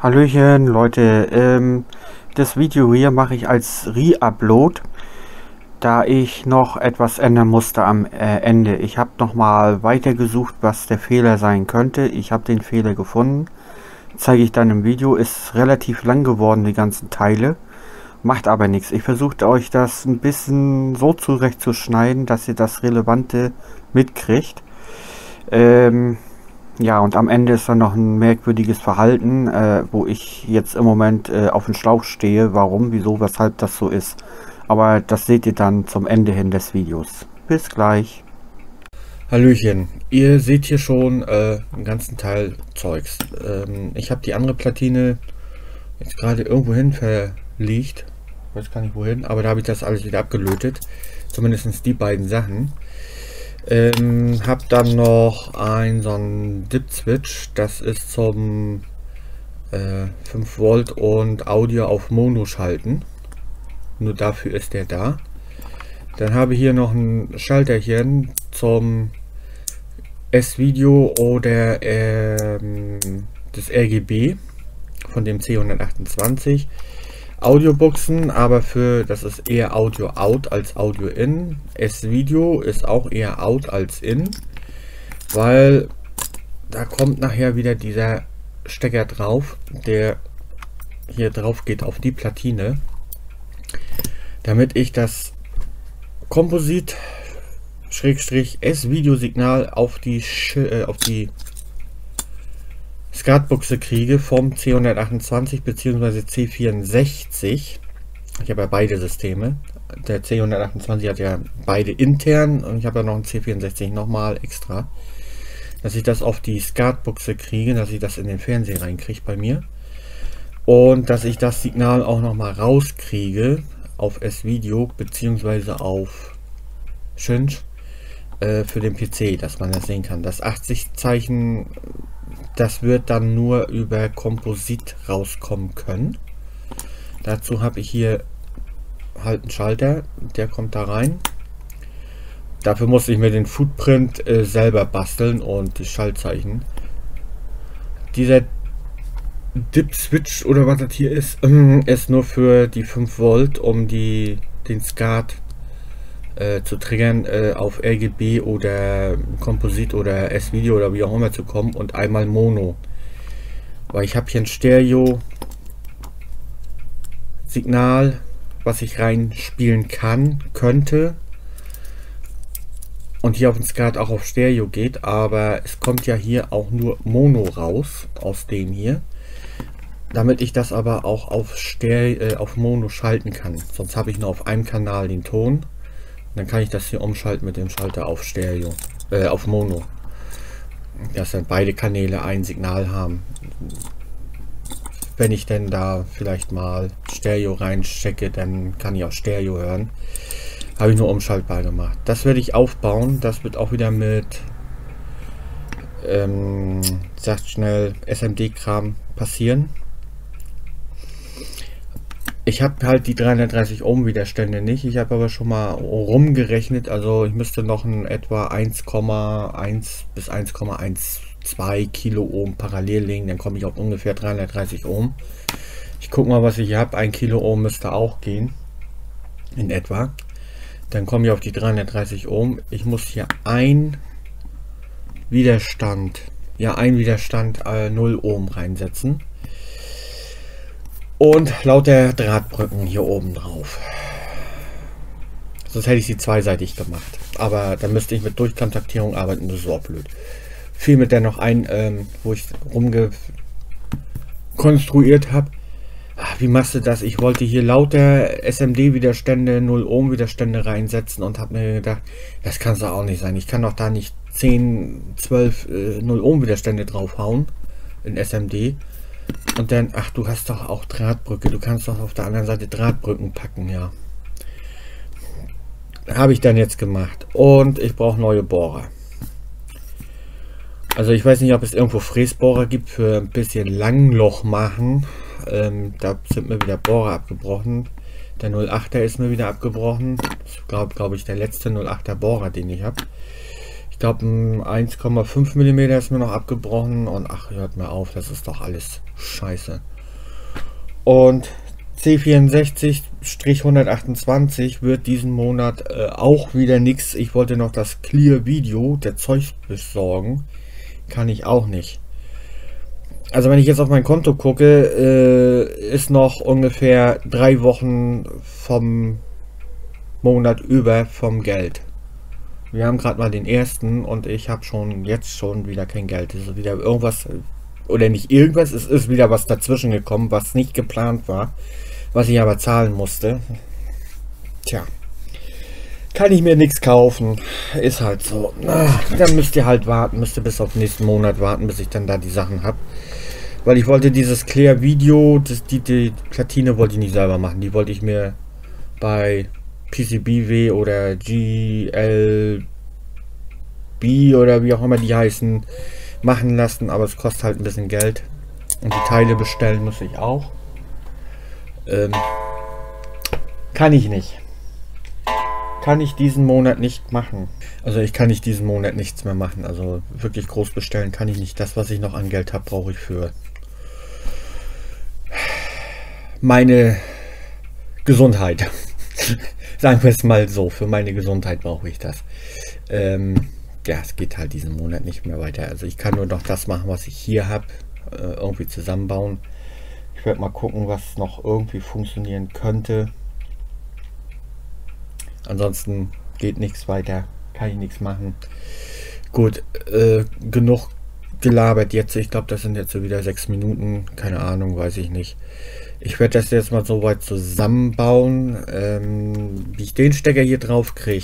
Hallöchen Leute, das Video hier mache ich als Re-Upload, da ich noch etwas ändern musste am Ende. Ich habe nochmal weitergesucht, was der Fehler sein könnte. Ich habe den Fehler gefunden, zeige ich dann im Video. Ist relativ lang geworden, die ganzen Teile, macht aber nichts. Ich versuche euch das ein bisschen so zurechtzuschneiden, dass ihr das Relevante mitkriegt. Ja, und am Ende ist dann noch ein merkwürdiges Verhalten, wo ich jetzt im Moment auf den Schlauch stehe. Warum, wieso, weshalb das so ist. Aber das seht ihr dann zum Ende hin des Videos. Bis gleich. Hallöchen, ihr seht hier schon einen ganzen Teil Zeugs. Ich habe die andere Platine jetzt gerade irgendwo hin verlegt. Ich weiß gar nicht wohin, aber da habe ich das alles wieder abgelötet. Zumindest die beiden Sachen. Hab dann noch so einen Dip-Switch, das ist zum 5 Volt und Audio auf Mono schalten. Nur dafür ist der da. Dann habe ich hier noch ein Schalterchen zum S-Video oder das RGB von dem C128. Audiobuchsen, aber das ist eher Audio out als Audio in. S-Video ist auch eher out als in, weil da kommt nachher wieder dieser Stecker drauf, der hier drauf geht auf die Platine, damit ich das Komposit S-Video-Signal auf die Skatbuchse kriege vom C128 bzw. C64. Ich habe ja beide Systeme. Der C128 hat ja beide intern und ich habe ja noch einen C64 nochmal extra. Dass ich das auf die Skatbuchse kriege, dass ich das in den Fernseher reinkriege bei mir. Und dass ich das Signal auch nochmal rauskriege auf S-Video bzw. auf Cinch für den PC, dass man das sehen kann. Das 80-Zeichen, das wird dann nur über Komposit rauskommen können. Dazu habe ich hier halt einen Schalter, der kommt da rein. Dafür musste ich mir den Footprint selber basteln und die Schaltzeichen. Dieser Dip-Switch oder was das hier ist nur für die 5 Volt, um den Skat zu triggern, auf RGB oder Komposit oder S-Video oder wie auch immer zu kommen, und einmal Mono. Weil ich habe hier ein Stereo Signal, was ich reinspielen könnte. Und hier auf dem Skat auch auf Stereo geht, aber es kommt ja hier auch nur Mono raus, aus dem hier. Damit ich das aber auch auf Mono schalten kann. Sonst habe ich nur auf einem Kanal den Ton. Dann kann ich das hier umschalten mit dem Schalter auf Stereo, auf Mono. Dass dann beide Kanäle ein Signal haben. Wenn ich denn da vielleicht mal Stereo reinstecke, dann kann ich auch Stereo hören. Habe ich nur umschaltbar gemacht. Das werde ich aufbauen. Das wird auch wieder mit, sagt schnell, SMD-Kram passieren. Ich habe halt die 330 Ohm Widerstände nicht. Ich habe aber schon mal rumgerechnet. Also ich müsste noch ein etwa 1,1 bis 1,12 Kilo Ohm parallel legen. Dann komme ich auf ungefähr 330 Ohm. Ich gucke mal, was ich hier habe. 1 Kilo Ohm müsste auch gehen. In etwa. Dann komme ich auf die 330 Ohm. Ich muss hier ein Widerstand 0 Ohm reinsetzen. Und lauter Drahtbrücken hier oben drauf. Sonst hätte ich sie zweiseitig gemacht. Aber dann müsste ich mit Durchkontaktierung arbeiten. Das ist so blöd. Fiel mir dann noch ein, wo ich rumgekonstruiert habe. Wie machst du das? Ich wollte hier lauter SMD-Widerstände, 0 Ohm Widerstände reinsetzen und habe mir gedacht, das kann es auch nicht sein. Ich kann doch da nicht 10, 12 0 Ohm Widerstände draufhauen in SMD. Und dann, ach, du hast doch auch Drahtbrücke. Du kannst doch auf der anderen Seite Drahtbrücken packen, ja. Habe ich dann jetzt gemacht. Und ich brauche neue Bohrer. Also ich weiß nicht, ob es irgendwo Fräsbohrer gibt für ein bisschen Langloch machen. Da sind mir wieder Bohrer abgebrochen. Der 08er ist mir wieder abgebrochen. Das ist, glaube ich, der letzte 08er Bohrer, den ich habe. Ich glaube, ein 1,5 mm ist mir noch abgebrochen und ach, hört mir auf, das ist doch alles scheiße. Und C64-128 wird diesen Monat auch wieder nichts. Ich wollte noch das Clear Video der Zeug besorgen. Kann ich auch nicht. Also wenn ich jetzt auf mein Konto gucke, ist noch ungefähr 3 Wochen vom Monat über vom Geld. Wir haben gerade mal den ersten und ich habe jetzt schon wieder kein Geld. Es ist wieder irgendwas, oder nicht irgendwas, es ist wieder was dazwischen gekommen, was nicht geplant war, was ich aber zahlen musste. Tja, kann ich mir nichts kaufen, ist halt so. Dann müsst ihr halt warten, müsst ihr bis auf nächsten Monat warten, bis ich dann da die Sachen habe. Weil ich wollte dieses Clear Video, die Platine wollte ich nicht selber machen, die wollte ich mir bei PCBWay oder GLB oder wie auch immer die heißen, machen lassen, aber es kostet halt ein bisschen Geld. Und die Teile bestellen muss ich auch. Kann ich nicht. Kann ich diesen Monat nicht machen. Also ich kann nicht diesen Monat nichts mehr machen. Also wirklich groß bestellen kann ich nicht. Das, was ich noch an Geld habe, brauche ich für meine Gesundheit. Sagen wir es mal so, für meine Gesundheit brauche ich das. Ja, es geht halt diesen Monat nicht mehr weiter. Also ich kann nur noch das machen, was ich hier habe, irgendwie zusammenbauen. Ich werde mal gucken, was noch irgendwie funktionieren könnte. Ansonsten geht nichts weiter, kann ich nichts machen. Gut, genug gelabert jetzt. Ich glaube, das sind jetzt so wieder 6 Minuten. Keine Ahnung, weiß ich nicht. Ich werde das jetzt mal so weit zusammenbauen, wie ich den Stecker hier drauf kriege.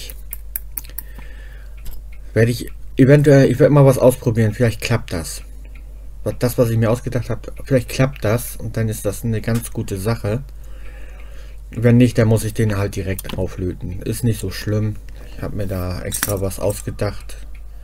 Werde ich eventuell, ich werde mal was ausprobieren. Vielleicht klappt das. Das, was ich mir ausgedacht habe, vielleicht klappt das und dann ist das eine ganz gute Sache. Wenn nicht, dann muss ich den halt direkt auflöten. Ist nicht so schlimm. Ich habe mir da extra was ausgedacht.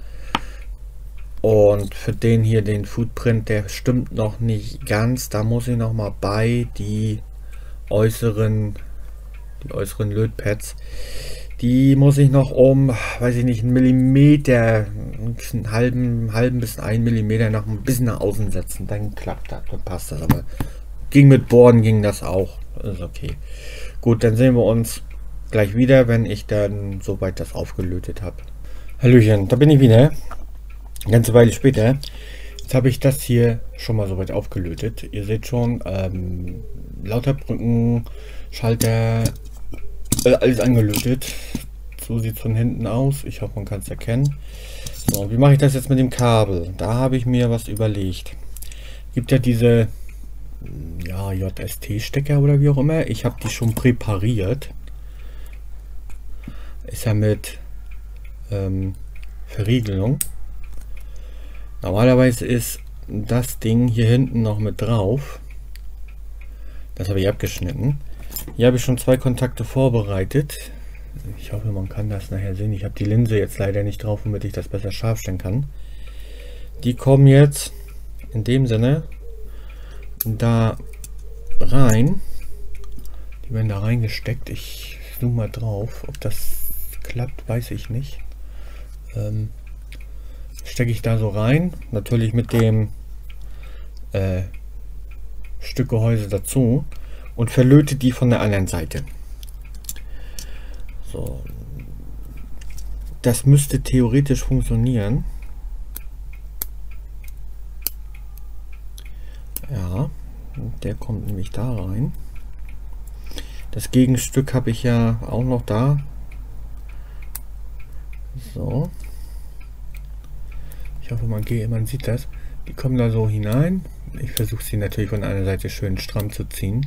Und für den hier, den Footprint, der stimmt noch nicht ganz. Da muss ich noch mal bei die äußeren Lötpads. Die muss ich noch weiß ich nicht, einen Millimeter, einen halben bis 1 Millimeter noch ein bisschen nach außen setzen. Dann klappt das, dann passt das. Aber mit Bohren ging das auch. Ist okay. Gut, dann sehen wir uns gleich wieder, wenn ich dann soweit das aufgelötet habe. Hallöchen, da bin ich wieder. Eine ganze Weile später. Jetzt habe ich das hier schon mal soweit aufgelötet. Ihr seht schon, Lauterbrücken, Schalter, alles angelötet. So sieht es von hinten aus. Ich hoffe, man kann es erkennen. So, wie mache ich das jetzt mit dem Kabel? Da habe ich mir was überlegt. Gibt ja diese JST-Stecker oder wie auch immer. Ich habe die schon präpariert. Ist ja mit Verriegelung. Normalerweise ist das Ding hier hinten noch mit drauf. Das habe ich abgeschnitten. Hier habe ich schon 2 Kontakte vorbereitet. Ich hoffe, man kann das nachher sehen. Ich habe die Linse jetzt leider nicht drauf, damit ich das besser scharf stellen kann. Die kommen jetzt in dem Sinne da rein. Die werden da reingesteckt. Ich zoome mal drauf. Ob das klappt, weiß ich nicht. Stecke ich da so rein. Natürlich mit dem Stück Gehäuse dazu. Und verlöte die von der anderen Seite. So. Das müsste theoretisch funktionieren. Ja, der kommt nämlich da rein. Das Gegenstück habe ich ja auch noch da. So. Ich hoffe, man sieht das. Die kommen da so hinein. Ich versuche sie natürlich von einer Seite schön stramm zu ziehen.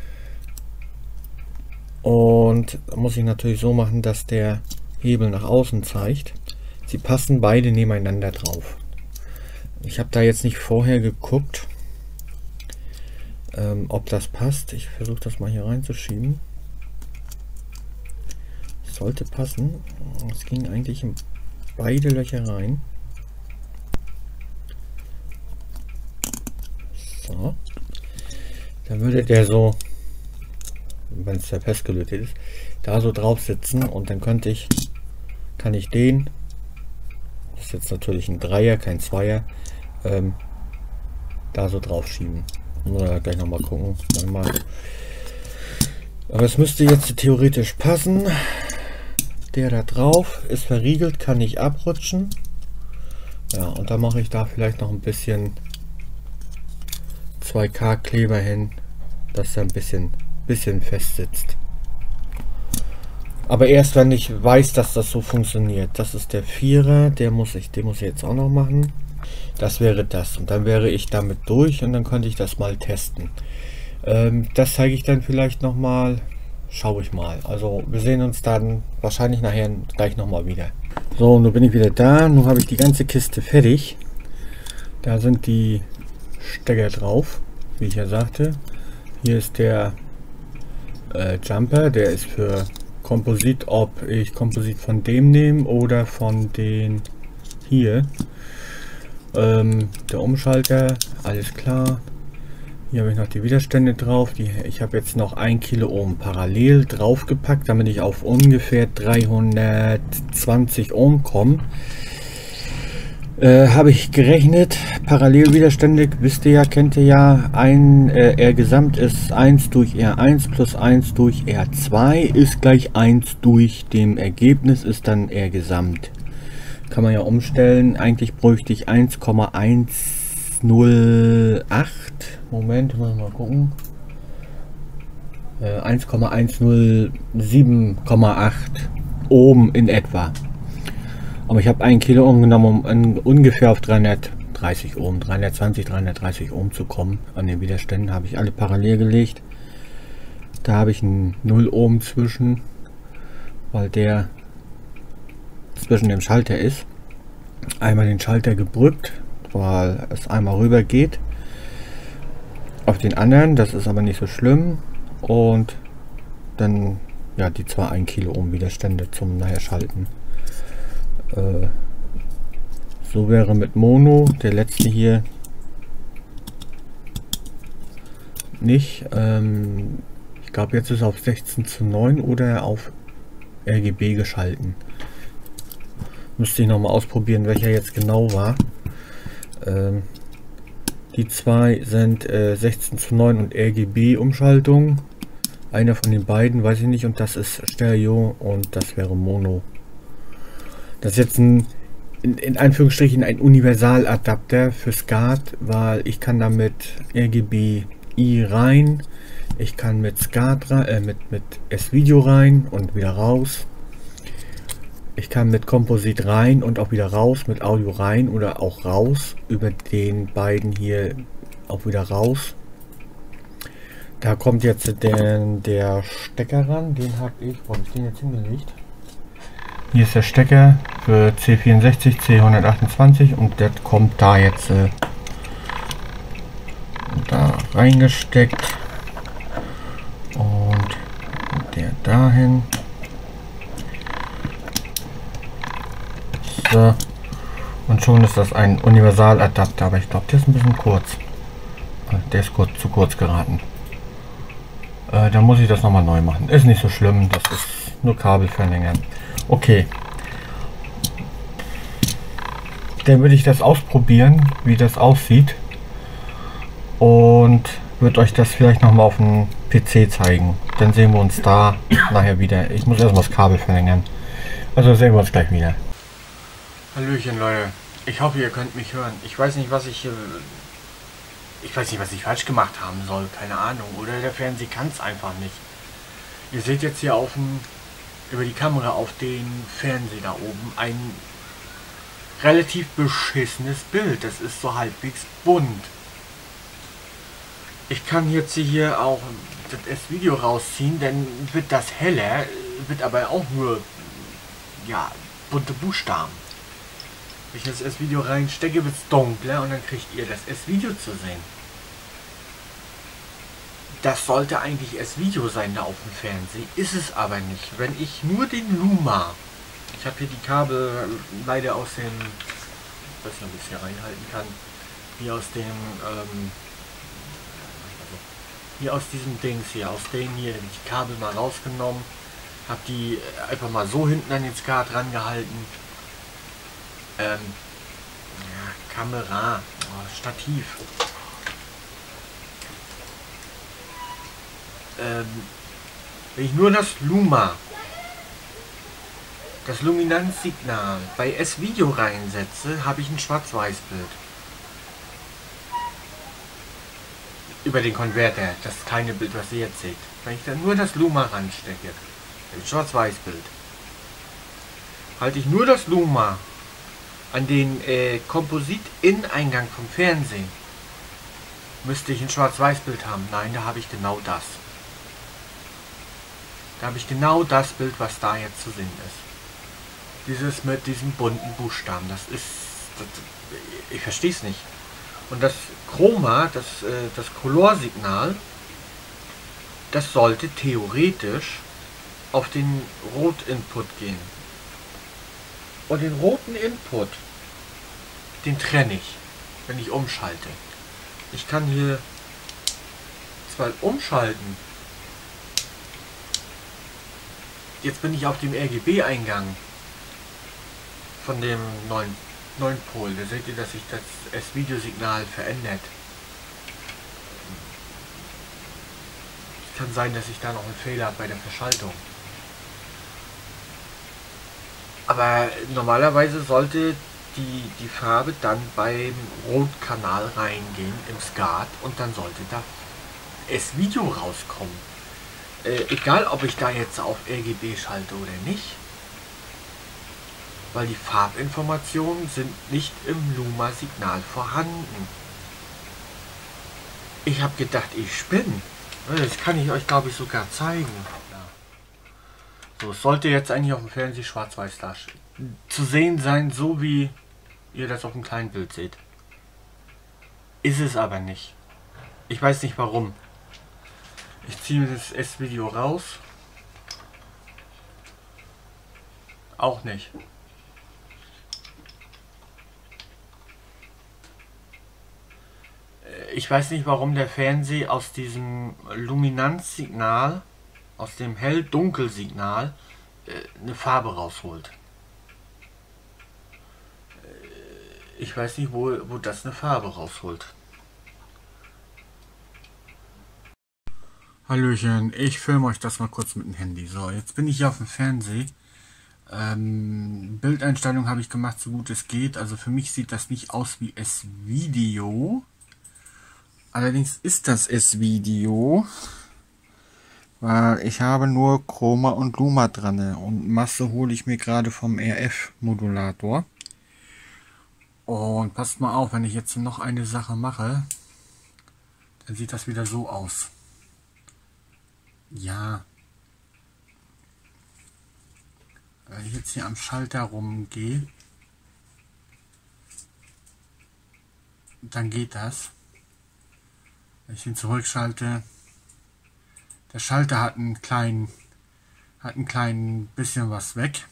Und da muss ich natürlich so machen, dass der Hebel nach außen zeigt. Sie passen beide nebeneinander drauf. Ich habe da jetzt nicht vorher geguckt, ob das passt. Ich versuche das mal hier reinzuschieben. Sollte passen. Es ging eigentlich in beide Löcher rein. So. Dann würde der so, wenn es ja festgelötet ist, da so drauf sitzen und dann kann ich den jetzt natürlich ein Dreier, kein Zweier, da so drauf schieben. Muss man gleich noch mal gucken. Aber es müsste jetzt theoretisch passen. Der da drauf ist verriegelt, kann nicht abrutschen. Ja, und dann mache ich da vielleicht noch ein bisschen 2K Kleber hin, dass er ein bisschen fest sitzt. Aber erst wenn ich weiß, dass das so funktioniert. Das ist der Vierer, den muss ich jetzt auch noch machen. Das wäre das. Und dann wäre ich damit durch und dann könnte ich das mal testen. Das zeige ich dann vielleicht noch mal. Schaue ich mal. Also wir sehen uns dann wahrscheinlich nachher gleich noch mal wieder. So, nun bin ich wieder da. Nun habe ich die ganze Kiste fertig. Da sind die Stecker drauf, wie ich ja sagte. Hier ist der Jumper, der ist für Komposit, ob ich Komposit von dem nehme oder von den hier. Der Umschalter, alles klar. Hier habe ich noch die Widerstände drauf. Ich habe jetzt noch 1 Kilo Ohm parallel drauf gepackt, damit ich auf ungefähr 320 Ohm komme. Habe ich gerechnet, Parallelwiderstände, wisst ihr ja, kennt ihr ja, R Gesamt ist 1 durch R1 plus 1 durch R2 ist gleich 1 durch dem Ergebnis ist dann R Gesamt. Kann man ja umstellen, eigentlich bräuchte ich 1,108, Moment, muss mal gucken, 1,107,8 Ohm in etwa. Aber ich habe 1 Kilo Ohm genommen, um ungefähr auf 330 Ohm, 320, 330 Ohm zu kommen. An den Widerständen habe ich alle parallel gelegt. Da habe ich einen 0 Ohm zwischen, weil der zwischen dem Schalter ist. Einmal den Schalter gebrückt, weil es einmal rüber geht auf den anderen. Das ist aber nicht so schlimm. Und dann ja die 1 Kilo Ohm Widerstände zum nachher schalten. So wäre mit Mono, der letzte hier nicht. Ich glaube jetzt ist auf 16:9 oder auf RGB geschalten. Müsste ich noch mal ausprobieren, welcher jetzt genau war. Die zwei sind 16:9 und RGB Umschaltung. Einer von den beiden, weiß ich nicht, und das ist Stereo und das wäre Mono. Das ist jetzt in Anführungsstrichen ein Universaladapter für SCART, weil ich kann damit RGBi rein, ich kann mit SCART mit S-Video rein und wieder raus. Ich kann mit Komposit rein und auch wieder raus, mit Audio rein oder auch raus, über den beiden hier auch wieder raus. Da kommt jetzt der Stecker ran, den habe ich, wo habe ich den jetzt hingelegt? Hier ist der Stecker für C64, C128 und der kommt da jetzt da reingesteckt und der dahin. So. Und schon ist das ein Universaladapter, aber ich glaube, der ist ein bisschen kurz. Der ist zu kurz geraten. Da muss ich das nochmal neu machen. Ist nicht so schlimm, das ist nur Kabel verlängern. Okay. Dann würde ich das ausprobieren, wie das aussieht. Und würde euch das vielleicht nochmal auf dem PC zeigen. Dann sehen wir uns da nachher wieder. Ich muss erstmal das Kabel verlängern. Also sehen wir uns gleich wieder. Hallöchen Leute. Ich hoffe ihr könnt mich hören. Ich weiß nicht was ich falsch gemacht haben soll. Keine Ahnung. Oder der Fernseher kann es einfach nicht. Ihr seht jetzt hier über die Kamera auf den Fernseher da oben ein relativ beschissenes Bild. Das ist so halbwegs bunt. Ich kann jetzt hier auch das Video rausziehen, dann wird das heller, wird aber auch nur ja bunte Buchstaben. Wenn ich das Video reinstecke, wird es dunkler und dann kriegt ihr das Video zu sehen. Das sollte eigentlich S-Video sein da auf dem Fernseher, ist es aber nicht. Wenn ich nur den Luma, ich habe hier die Kabel leider aus dem, ich weiß nicht, ob ich es hier reinhalten kann, hier aus dem, hier aus diesem Dings hier, aus denen hier, die Kabel mal rausgenommen, habe die einfach mal so hinten an den SCART rangehalten Ja, Kamera, Stativ. Wenn ich nur das Luma, das Luminanzsignal bei S-Video reinsetze, habe ich ein Schwarz-Weiß-Bild. Über den Konverter, das kleine Bild, was ihr jetzt seht. Wenn ich dann nur das Luma ranstecke, ein Schwarz-Weiß-Bild, halte ich nur das Luma an den Komposit-In-Eingang vom Fernsehen, müsste ich ein Schwarz-Weiß-Bild haben. Nein, da habe ich genau das. Da habe ich genau das Bild, was da jetzt zu sehen ist. Dieses mit diesem bunten Buchstaben, das ist... ich verstehe es nicht. Und das Chroma, das Color-Signal, das sollte theoretisch auf den Rot-Input gehen. Und den roten Input, den trenne ich, wenn ich umschalte. Ich kann hier zwar umschalten. Jetzt bin ich auf dem RGB-Eingang von dem neuen Pol. Da seht ihr, dass sich das S-Videosignal verändert. Es kann sein, dass ich da noch einen Fehler habe bei der Verschaltung. Aber normalerweise sollte die Farbe dann beim Rotkanal reingehen im Skat und dann sollte da S-Video rauskommen. Egal, ob ich da jetzt auf RGB schalte oder nicht, weil die Farbinformationen sind nicht im Luma-Signal vorhanden. Ich habe gedacht, ich spinne. Das kann ich euch, glaube ich, sogar zeigen. Ja. So, es sollte jetzt eigentlich auf dem Fernseher schwarz-weiß zu sehen sein, so wie ihr das auf dem kleinen Bild seht. Ist es aber nicht. Ich weiß nicht warum. Ich ziehe mir das S-Video raus. Auch nicht. Ich weiß nicht, warum der Fernseher aus diesem Luminanzsignal, aus dem Hell-Dunkel-Signal, eine Farbe rausholt. Ich weiß nicht, wo das eine Farbe rausholt. Hallöchen, ich filme euch das mal kurz mit dem Handy. So, jetzt bin ich hier auf dem Fernseher. Bildeinstellung habe ich gemacht, so gut es geht. Also für mich sieht das nicht aus wie S-Video. Allerdings ist das S-Video, weil ich habe nur Chroma und Luma dran. Und Masse hole ich mir gerade vom RF-Modulator. Und passt mal auf, wenn ich jetzt noch eine Sache mache, dann sieht das wieder so aus. Ja. Wenn ich jetzt hier am Schalter rumgehe, dann geht das. Wenn ich ihn zurückschalte, der Schalter hat einen kleinen bisschen was weg.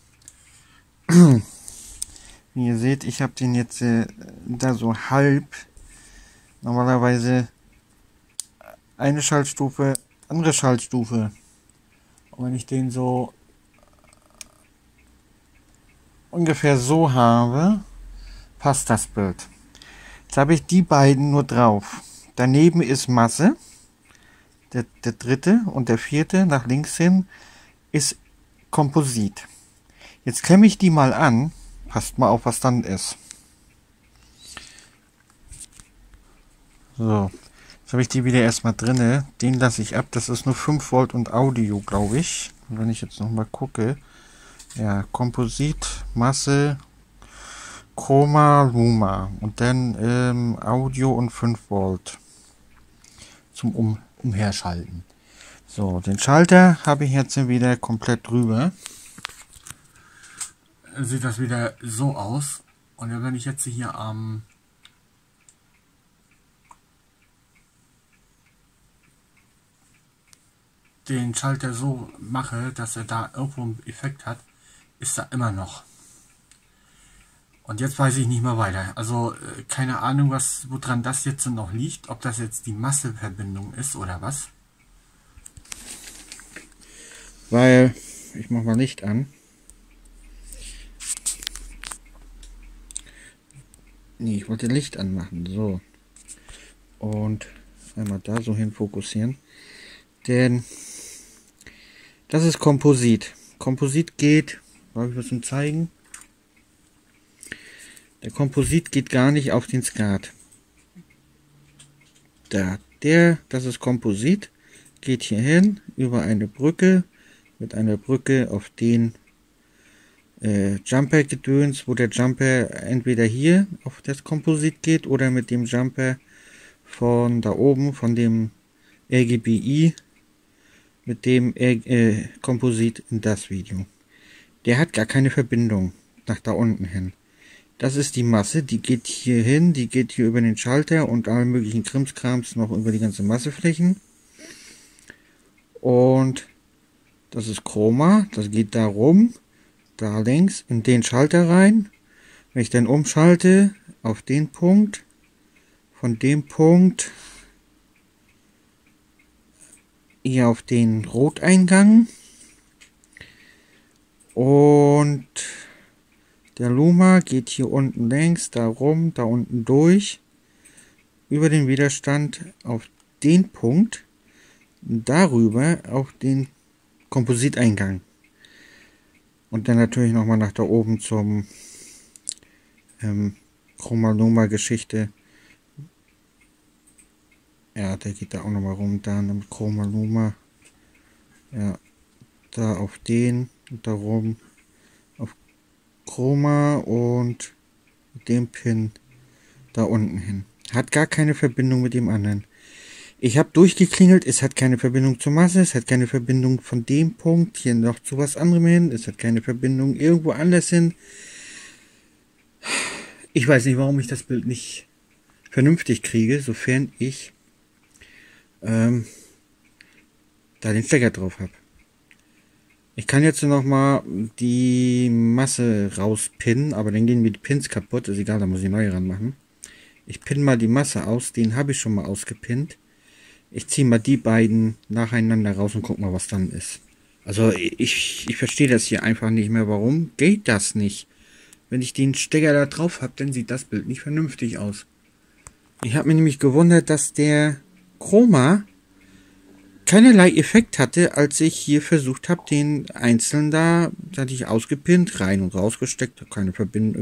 Wie ihr seht, ich habe den jetzt da so halb. Normalerweise eine Schaltstufe, andere Schaltstufe. Und wenn ich den so ungefähr so habe, passt das Bild. Jetzt habe ich die beiden nur drauf. Daneben ist Masse. Der dritte und der vierte nach links hin ist Komposit. Jetzt klemme ich die mal an. Passt mal auf, was dann ist. So. Jetzt habe ich die wieder erstmal drinne. Den lasse ich ab. Das ist nur 5 Volt und Audio, glaube ich. Und wenn ich jetzt noch mal gucke. Ja, Komposit, Masse, Chroma, Luma. Und dann Audio und 5 Volt. Zum Umherschalten. So, den Schalter habe ich jetzt wieder komplett drüber. Sieht das wieder so aus. Und wenn ich jetzt hier den Schalter so mache, dass er da irgendwo einen Effekt hat, ist da immer noch. Und jetzt weiß ich nicht mehr weiter. Also keine Ahnung, woran das jetzt noch liegt. Ob das jetzt die Masseverbindung ist oder was. Weil, ich mache mal Licht an. Nee, ich wollte Licht anmachen. So. Und einmal da so hin fokussieren. Denn das ist Komposit. Komposit geht, soll ich was zum zeigen? Der Komposit geht gar nicht auf den Skat. Das ist Komposit, geht hier hin über eine Brücke, mit einer Brücke auf den Jumper-Gedöns, wo der Jumper entweder hier auf das Komposit geht oder mit dem Jumper von da oben, von dem RGBI, mit dem Komposit in das Video. Der hat gar keine Verbindung nach da unten hin. Das ist die Masse, die geht hier hin, die geht hier über den Schalter und alle möglichen Krimskrams noch über die ganze Masseflächen. Und das ist Chroma, das geht da rum, da links in den Schalter rein. Wenn ich dann umschalte auf den Punkt, von dem Punkt hier auf den Roteingang und der Luma geht hier unten längs, da rum, da unten durch, über den Widerstand auf den Punkt, darüber auf den Kompositeingang. Und dann natürlich nochmal nach da oben zum Chroma-Luma-Geschichte. Ja, der geht da auch nochmal rum, da mit Chroma-Luma. Ja, da auf den und da rum auf Chroma und mit dem Pin da unten hin. Hat gar keine Verbindung mit dem anderen. Ich habe durchgeklingelt, es hat keine Verbindung zur Masse, es hat keine Verbindung von dem Punkt hier noch zu was anderem hin, es hat keine Verbindung irgendwo anders hin. Ich weiß nicht, warum ich das Bild nicht vernünftig kriege, sofern ich da den Stecker drauf habe. Ich kann jetzt noch mal die Masse rauspinnen, aber dann gehen mir die Pins kaputt. Ist egal, da muss ich neu ranmachen. Ich pinne mal die Masse aus, den habe ich schon mal ausgepinnt. Ich ziehe mal die beiden nacheinander raus und guck mal, was dann ist. Also ich verstehe das hier einfach nicht mehr. Warum geht das nicht? Wenn ich den Stecker da drauf habe, dann sieht das Bild nicht vernünftig aus. Ich habe mich nämlich gewundert, dass der Chroma keinerlei Effekt hatte, als ich hier versucht habe, den einzeln da hatte ich ausgepinnt, rein und rausgesteckt, keine Verbindung,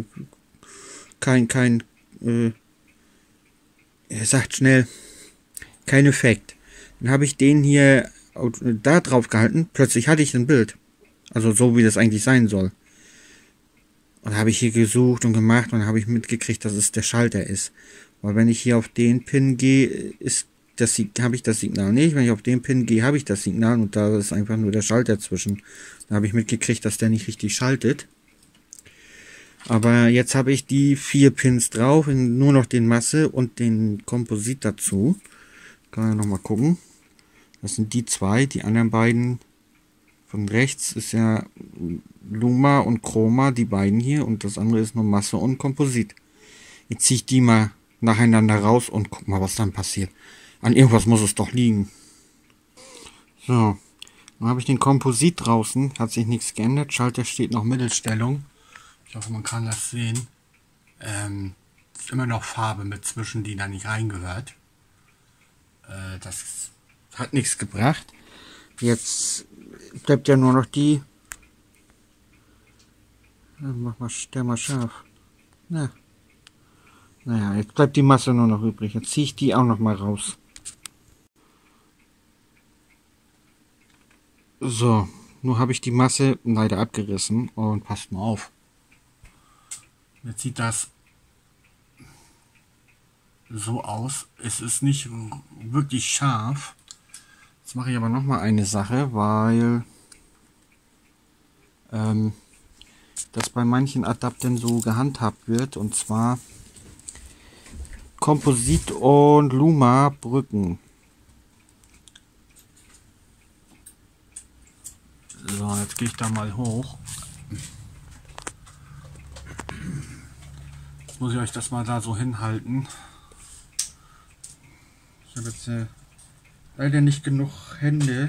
er sagt schnell, kein Effekt. Dann habe ich den hier da drauf gehalten, plötzlich hatte ich ein Bild, also so wie das eigentlich sein soll. Und habe ich hier gesucht und gemacht und habe ich mitgekriegt, dass es der Schalter ist. Weil wenn ich hier auf den Pin gehe, habe ich das Signal nicht. Wenn ich auf den Pin gehe, habe ich das Signal und da ist einfach nur der Schalter zwischen. Da habe ich mitgekriegt, dass der nicht richtig schaltet. Aber jetzt habe ich die 4 Pins drauf, nur noch den Masse und den Komposit dazu. Kann man nochmal gucken. Das sind die 2, die anderen beiden von rechts ist ja Luma und Chroma, die beiden hier, und das andere ist nur Masse und Komposit. Jetzt ziehe ich die mal nacheinander raus und guck mal, was dann passiert. An irgendwas muss es doch liegen. So, dann habe ich den Komposit draußen, hat sich nichts geändert, Schalter steht noch Mittelstellung. Ich hoffe, man kann das sehen. Ist immer noch Farbe mit zwischen, die da nicht reingehört. Das hat nichts gebracht. Jetzt bleibt ja nur noch die. Stell mal scharf. Na. Naja, jetzt bleibt die Masse nur noch übrig. Jetzt ziehe ich die auch noch mal raus. So, nur habe ich die Masse leider abgerissen und passt mal auf. Jetzt sieht das so aus. Es ist nicht wirklich scharf. Jetzt mache ich aber noch mal eine Sache, weil das bei manchen Adaptern so gehandhabt wird, und zwar Komposit und Luma Brücken. So, jetzt gehe ich da mal hoch. Jetzt muss ich euch das mal da so hinhalten. Ich habe jetzt leider nicht genug Hände.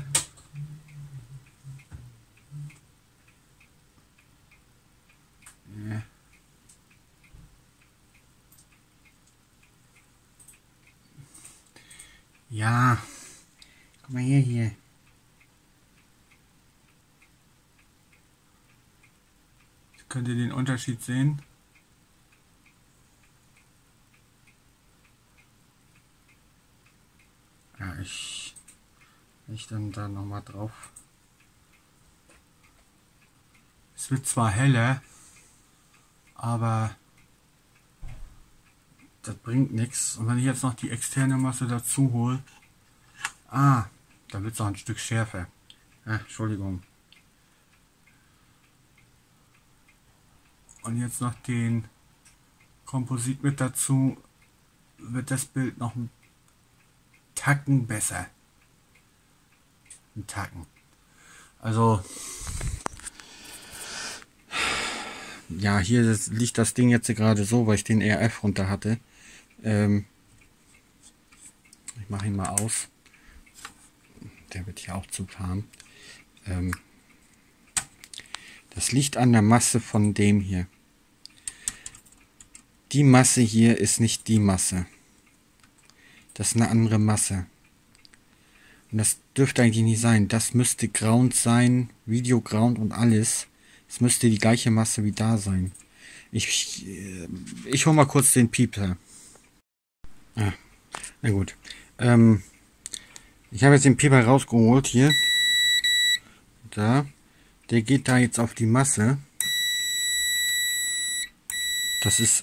Ja. Guck mal hier. Könnt ihr den Unterschied sehen? Ja, ich dann da nochmal drauf. Es wird zwar heller, aber das bringt nichts. Und wenn ich jetzt noch die externe Masse dazu hole, da wird es auch ein Stück schärfer. Entschuldigung. Und jetzt noch den Komposit mit dazu, wird das Bild noch ein Tacken besser. Ein Tacken. Also, ja, hier liegt das Ding jetzt gerade so, weil ich den RF runter hatte. Ich mache ihn mal aus. Der wird hier auch zu warm. Das liegt an der Masse von dem hier. Die Masse hier ist nicht die Masse. Das ist eine andere Masse. Und das dürfte eigentlich nicht sein. Das müsste Ground sein, Video Ground und alles. Es müsste die gleiche Masse wie da sein. Ich hole mal kurz den Pieper. Na gut. Ich habe jetzt den Pieper rausgeholt hier. Da. Der geht da jetzt auf die Masse. Das ist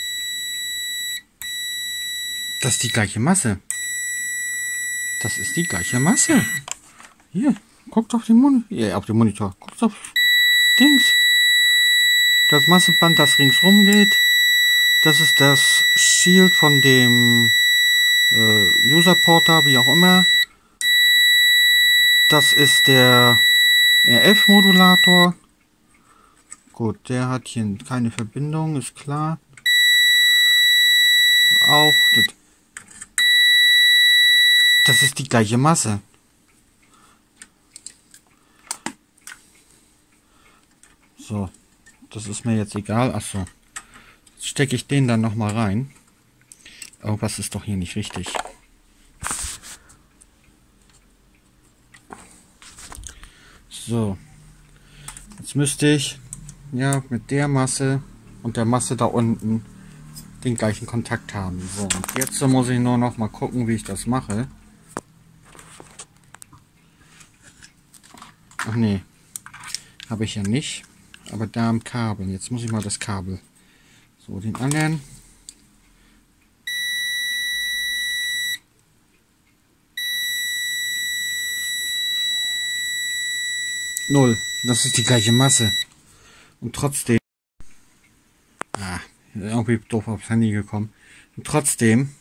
die gleiche Masse. Das ist die gleiche Masse. Hier, guckt auf den Monitor. Auf den Monitor. Guckt auf Dings. Das Masseband, das ringsrum geht. Das ist das Shield von dem User Porter, wie auch immer. Das ist der RF-Modulator. Gut, der hat hier keine Verbindung, ist klar. Auch. Das ist die gleiche Masse. So, das ist mir jetzt egal. Achso. Jetzt stecke ich den dann nochmal rein. Irgendwas ist doch hier nicht richtig. So. Jetzt müsste ich ja mit der Masse und der Masse da unten den gleichen Kontakt haben. So, und jetzt muss ich nur noch mal gucken, wie ich das mache. Ach nee, habe ich ja nicht. Aber da am Kabel. Jetzt muss ich mal das Kabel. So, den anderen. Null. Das ist die gleiche Masse. Und trotzdem. Irgendwie doof aufs Handy gekommen. Und trotzdem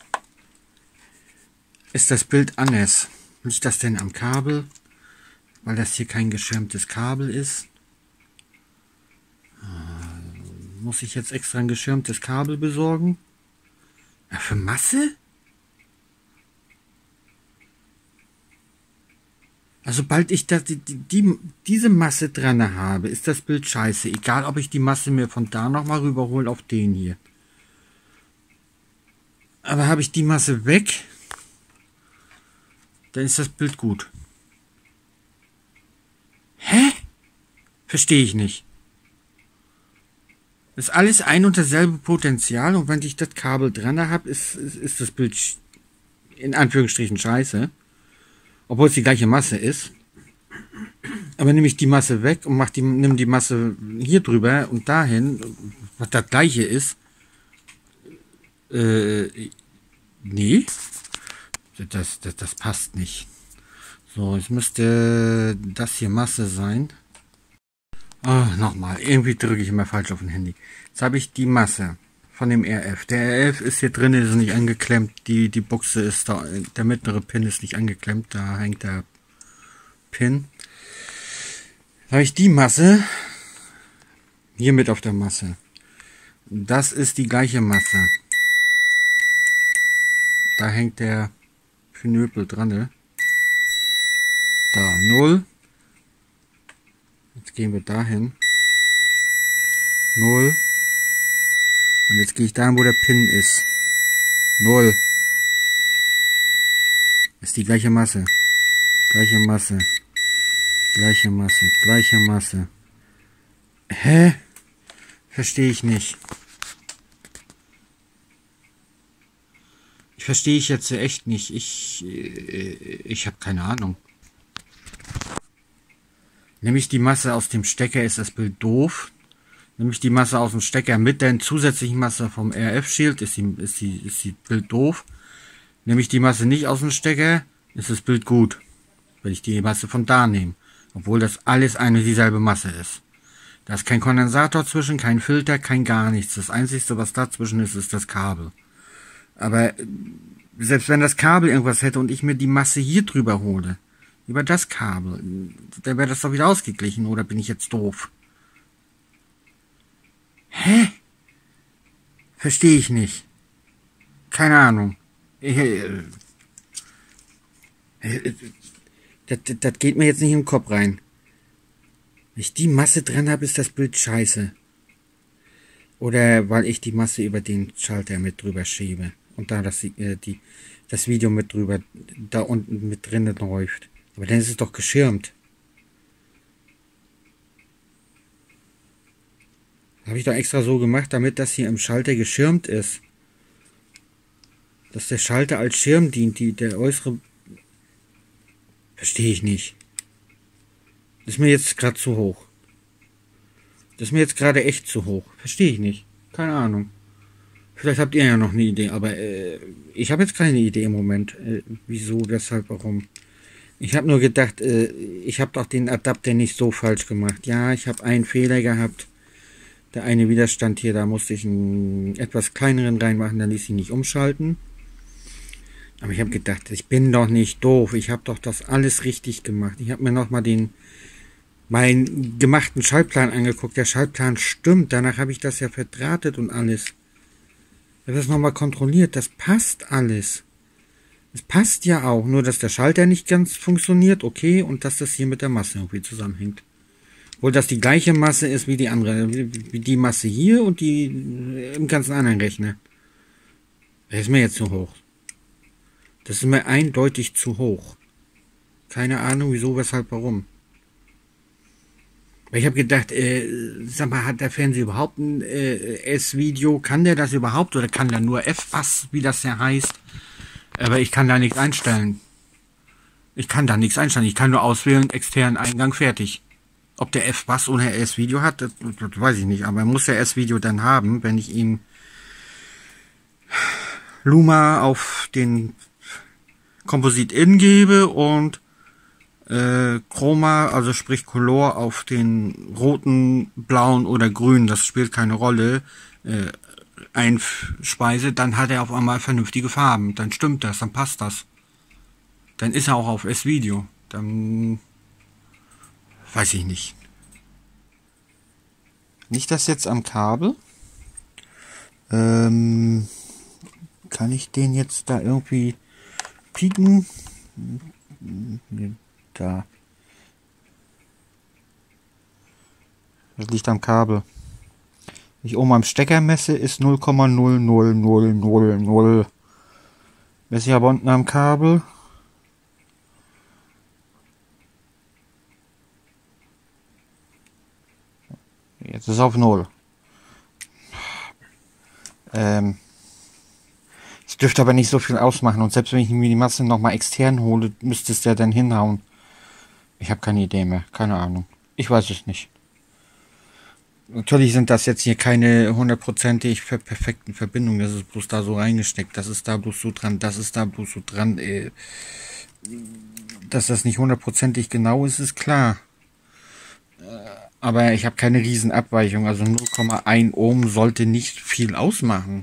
ist das Bild anders. Liegt das denn am Kabel? Weil das hier kein geschirmtes Kabel ist. Muss ich jetzt extra ein geschirmtes Kabel besorgen? Ja, für Masse? Also sobald ich diese Masse dran habe, ist das Bild scheiße. Egal, ob ich die Masse mir von da nochmal rüberhole auf den hier. Aber habe ich die Masse weg, dann ist das Bild gut. Hä? Verstehe ich nicht. Das ist alles ein und dasselbe Potenzial und wenn ich das Kabel dran habe, ist das Bild in Anführungsstrichen scheiße. Obwohl es die gleiche Masse ist. Aber nehme ich die Masse weg und nimm die Masse hier drüber und dahin, was das gleiche ist. Nee. Das passt nicht. So, jetzt müsste das hier Masse sein. Oh, nochmal. Irgendwie drücke ich immer falsch auf dem Handy. Jetzt habe ich die Masse von dem RF. Der RF ist hier drin, ist nicht angeklemmt. Die Buchse ist da, der mittlere Pin ist nicht angeklemmt. Da hängt der Pin. Jetzt habe ich die Masse hier mit auf der Masse. Das ist die gleiche Masse. Da hängt der Pinöpel dran. Ne? Da 0. Jetzt gehen wir dahin. 0. Und jetzt gehe ich dahin, wo der Pin ist. 0. Ist die gleiche Masse. Gleiche Masse. Gleiche Masse. Gleiche Masse. Hä? Verstehe ich nicht. Verstehe ich jetzt echt nicht. Ich habe keine Ahnung. Nehme ich die Masse aus dem Stecker, ist das Bild doof. Nehme ich die Masse aus dem Stecker mit der zusätzlichen Masse vom RF-Shield, ist die Bild doof. Nehme ich die Masse nicht aus dem Stecker, ist das Bild gut. Wenn ich die Masse von da nehme. Obwohl das alles eine dieselbe Masse ist. Da ist kein Kondensator zwischen, kein Filter, kein gar nichts. Das Einzige, was dazwischen ist, ist das Kabel. Aber selbst wenn das Kabel irgendwas hätte und ich mir die Masse hier drüber hole, über das Kabel, dann wäre das doch wieder ausgeglichen, oder bin ich jetzt doof? Hä? Verstehe ich nicht. Keine Ahnung. Das geht mir jetzt nicht in den Kopf rein. Wenn ich die Masse dran habe, ist das Bild scheiße. Oder weil ich die Masse über den Schalter mit drüber schiebe. Und da das Video mit drüber, da unten mit drinnen läuft. Aber dann ist es doch geschirmt. Habe ich doch extra so gemacht, damit das hier im Schalter geschirmt ist. Dass der Schalter als Schirm dient, der äußere... Verstehe ich nicht. Das ist mir jetzt gerade zu hoch. Das ist mir jetzt gerade echt zu hoch. Verstehe ich nicht. Keine Ahnung. Vielleicht habt ihr ja noch eine Idee, aber ich habe jetzt keine Idee im Moment. Wieso, weshalb, warum. Ich habe nur gedacht, ich habe doch den Adapter nicht so falsch gemacht. Ja, ich habe einen Fehler gehabt. Der eine Widerstand hier, da musste ich einen etwas kleineren reinmachen, dann ließ ich nicht umschalten. Aber ich habe gedacht, ich bin doch nicht doof. Ich habe doch das alles richtig gemacht. Ich habe mir nochmal meinen gemachten Schaltplan angeguckt. Der Schaltplan stimmt. Danach habe ich das ja verdrahtet und alles. Ich habe das nochmal kontrolliert. Das passt alles. Es passt ja auch. Nur, dass der Schalter nicht ganz funktioniert. Okay. Und dass das hier mit der Masse irgendwie zusammenhängt. Obwohl das die gleiche Masse ist wie die andere. Wie die Masse hier und die im ganzen anderen Rechner. Das ist mir jetzt zu hoch. Das ist mir eindeutig zu hoch. Keine Ahnung, wieso, weshalb, warum. Ich habe gedacht, sag mal, hat der Fernseher überhaupt ein S-Video? Kann der das überhaupt? Oder kann der nur F-Bass, wie das ja heißt? Aber ich kann da nichts einstellen. Ich kann nur auswählen, externen Eingang, fertig. Ob der F-Bass oder S-Video hat, das weiß ich nicht. Aber er muss ja S-Video dann haben, wenn ich ihm Luma auf den Composite In gebe und Chroma, also sprich Color, auf den roten, blauen oder grünen, das spielt keine Rolle, einspeise, dann hat er auf einmal vernünftige Farben. Dann stimmt das, dann passt das. Dann ist er auch auf S-Video. Dann weiß ich nicht. Nicht das jetzt am Kabel. Kann ich den jetzt da irgendwie pieken? Da. Das liegt am Kabel. Wenn ich oben am Stecker messe, ist 0,0000. Messe ich aber unten am Kabel. Jetzt ist es auf 0. Es dürfte aber nicht so viel ausmachen. Und selbst wenn ich mir die Masse nochmal extern hole, müsste es ja dann hinhauen. Ich habe keine Idee mehr. Keine Ahnung. Ich weiß es nicht. Natürlich sind das jetzt hier keine hundertprozentig perfekten Verbindungen. Das ist bloß da so reingesteckt. Das ist da bloß so dran. Das ist da bloß so dran. Dass das nicht hundertprozentig genau ist, ist klar. Aber ich habe keine riesen Abweichung. Also 0,1 Ohm sollte nicht viel ausmachen.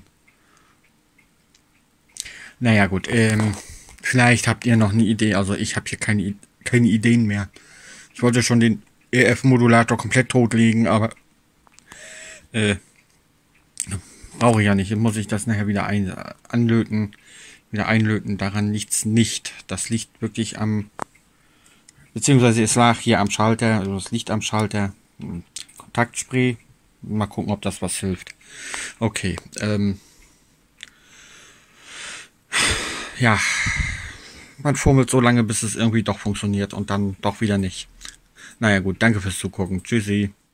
Naja gut, vielleicht habt ihr noch eine Idee. Also ich habe hier keine Ideen mehr. Ich wollte schon den EF-Modulator komplett totlegen, aber brauche ich ja nicht. Jetzt muss ich das nachher wieder einlöten. Daran liegt's nicht. Das liegt wirklich am... Beziehungsweise es lag hier am Schalter. Also es liegt am Schalter. Kontaktspray. Mal gucken, ob das was hilft. Okay. Ja. man fummelt so lange, bis es irgendwie doch funktioniert und dann doch wieder nicht. Naja gut, danke fürs Zugucken. Tschüssi.